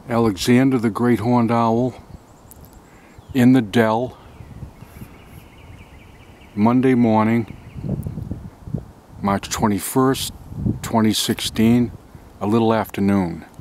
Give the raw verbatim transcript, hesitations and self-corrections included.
Alexander the Great Horned Owl in the Dell, Monday morning, March twenty-first, twenty sixteen, a little after noon.